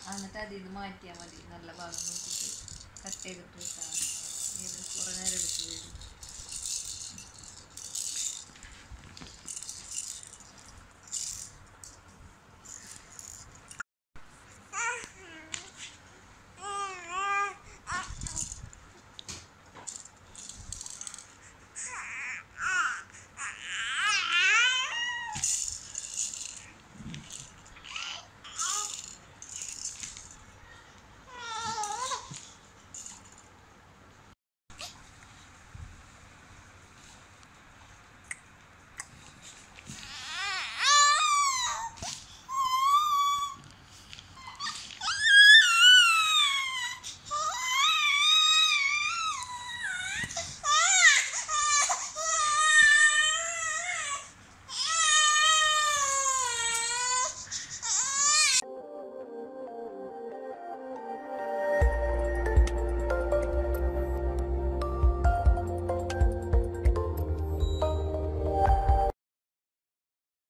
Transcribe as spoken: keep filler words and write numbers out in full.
എന്നിട്ട് അതിൽ നിന്ന് മാറ്റിയാൽ മതി. നല്ല ഭാഗം നോക്കിയിട്ട് കട്ട് ചെയ്തിട്ട് ഇട്ടാൽ മതി. ഇത് കുറേ നേരം എടുത്ത് വരും.